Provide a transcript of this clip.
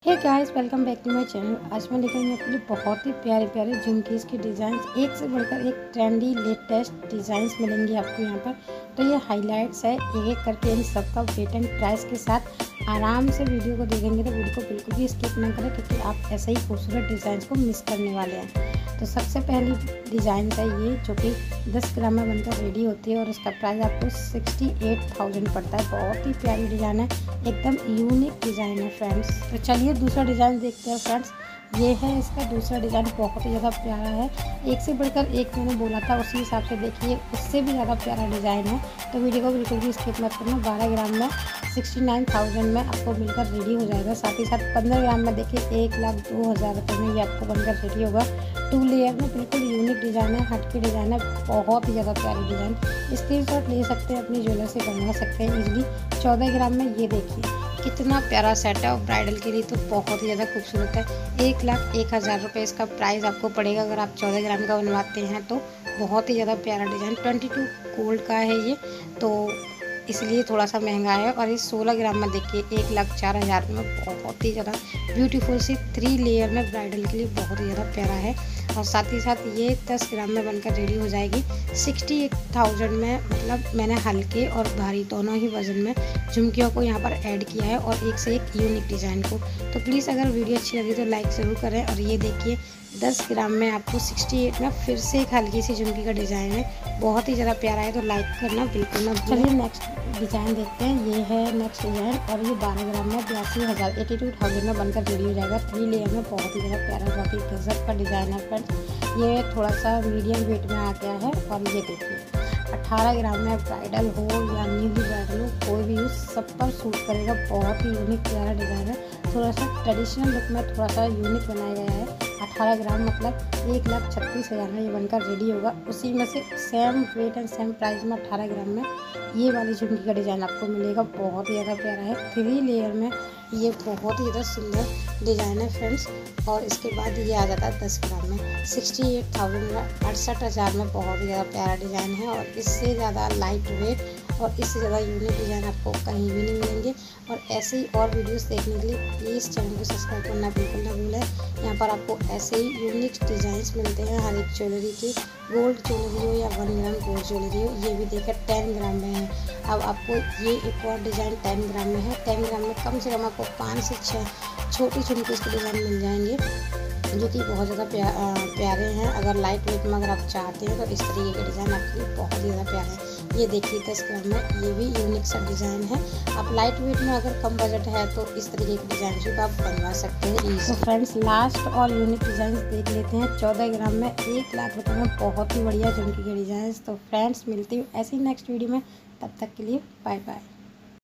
Hey guys, welcome back to my channel. आज मैं लेकर आपके लिए बहुत ही प्यारे प्यारे झुमकीज के डिज़ाइन, एक से बढ़कर एक ट्रेंडी लेटेस्ट डिज़ाइंस मिलेंगे आपको यहाँ पर। तो ये हाइलाइट्स है, एक एक करके इन सबका वेट एंड प्राइस के साथ आराम से वीडियो को देखेंगे तो वीडियो को बिल्कुल भी स्किप ना करें, क्योंकि आप ऐसे ही खूबसूरत डिज़ाइन को मिस करने वाले हैं। तो सबसे पहली डिज़ाइन है ये, जो कि 10 ग्राम में बनकर रेडी होती है और इसका प्राइस आपको 68,000 पड़ता है। बहुत ही प्यारी डिज़ाइन है, एकदम यूनिक डिज़ाइन है फ्रेंड्स। तो चलिए दूसरा डिज़ाइन देखते हैं फ्रेंड्स। ये है इसका दूसरा डिज़ाइन, बहुत ही ज़्यादा प्यारा है, एक से बढ़कर एक मैंने बोला था उसी हिसाब से देखिए उससे भी ज़्यादा प्यारा डिज़ाइन है। तो वीडियो को बिल्कुल भी स्किप मत करना। 12 ग्राम में 69,000 में आपको मिलकर रेडी हो जाएगा। साथ ही साथ 15 ग्राम में देखिए 1,02,000 रुपये में ये आपको बनकर रेडी होगा। 2 लेयर में बिल्कुल यूनिक डिज़ाइन है, हटके डिज़ाइन है, बहुत ही ज़्यादा प्यारी डिज़ाइन। स्क्रीनशॉट ले सकते हैं, अपनी ज्वेलर से बनवा सकते हैं इजीली। 14 ग्राम में ये देखिए कितना प्यारा सेट है और ब्राइडल के लिए तो बहुत ही ज़्यादा खूबसूरत है। 1,01,000 रुपये इसका प्राइस आपको पड़ेगा अगर आप 14 ग्राम का बनवाते हैं तो। बहुत ही ज़्यादा प्यारा डिज़ाइन, 22 गोल्ड का है ये, तो इसलिए थोड़ा सा महंगा है। और ये 16 ग्राम में देखिए 1,04,000 में बहुत ही ज़्यादा ब्यूटीफुल सी 3 लेयर में ब्राइडल के लिए बहुत ही ज़्यादा प्यारा है। और साथ ही साथ ये 10 ग्राम में बनकर रेडी हो जाएगी 68,000 में। मतलब मैंने हल्के और भारी दोनों ही वजन में झुमकियों को यहाँ पर ऐड किया है और एक से एक यूनिक डिज़ाइन को। तो प्लीज़ अगर वीडियो अच्छी लगी तो लाइक ज़रूर करें। और ये देखिए 10 ग्राम में आपको 68 में फिर से एक हल्की सी झुमकी का डिज़ाइन है, बहुत ही ज़्यादा प्यारा है, तो लाइक करना बिल्कुल ना। चलिए नेक्स्ट डिज़ाइन देखते हैं। ये है नेक्स्ट डिज़ाइन और ये 12 ग्राम में 82,000 में बनकर रेडी हो जाएगा। 3 लेयर में बहुत ही ज़्यादा प्यारा, बहुत ही गजब का डिज़ाइन है फ्रेंड्स। ये थोड़ा सा मीडियम वेट में आ गया है। और ये देखिए 18 ग्राम में ब्राइडल हो या न्यूली ब्राइडल हो, कोई भी यूज़ सब पर सूट करेगा। बहुत ही यूनिक प्यारा डिज़ाइन है, थोड़ा सा ट्रेडिशनल लुक में थोड़ा सा यूनिक बनाया गया है। 18 ग्राम मतलब 1,36,000 में ये बनकर रेडी होगा। उसी में से same weight and same price में 18 ग्राम में ये वाली झुमकी का डिज़ाइन आपको मिलेगा। बहुत ही ज़्यादा प्यारा है, 3 लेयर में ये बहुत ही ज़्यादा सुंदर डिज़ाइन है फ्रेंड्स। और इसके बाद ये आ जाता है 10 ग्राम में 68,000 में 68,000 में बहुत ही ज़्यादा प्यारा डिज़ाइन है। और इससे ज़्यादा लाइट वेट और इससे ज़्यादा यूनिक डिज़ाइन आपको कहीं भी नहीं मिलेंगे। और ऐसे ही और वीडियोस देखने के लिए प्लीज़ चैनल को सब्सक्राइब करना बिल्कुल ना भूलें। यहाँ पर आपको ऐसे ही यूनिक डिज़ाइंस मिलते हैं हर एक ज्वेलरी की, गोल्ड ज्वेलरी हो या 1 ग्राम गोल्ड ज्वेलरी हो। ये भी देखिए 10 ग्राम में है। अब आपको ये एक और डिज़ाइन 10 ग्राम में है। 10 ग्राम में कम से कम आपको 5 से 6 छोटी झुमकी के डिज़ाइन मिल जाएंगे, जो कि बहुत ज़्यादा प्यारे हैं। अगर लाइट वेट में अगर आप चाहते हैं तो इस तरीके के डिज़ाइन आपके लिए बहुत ही ज़्यादा प्यारे हैं। ये देखिए 10 ग्राम में ये भी यूनिक सा डिज़ाइन है। आप लाइट वेट में अगर कम बजट है तो इस तरीके के डिज़ाइन भी आप बनवा सकते हैं। तो फ्रेंड्स लास्ट और यूनिक डिज़ाइन देख लेते हैं। 14 ग्राम में 1,00,000 रुपये में बहुत ही बढ़िया झुमकी के डिज़ाइन। तो फ्रेंड्स मिलती हूँ ऐसी नेक्स्ट वीडियो में, तब तक के लिए बाय बाय।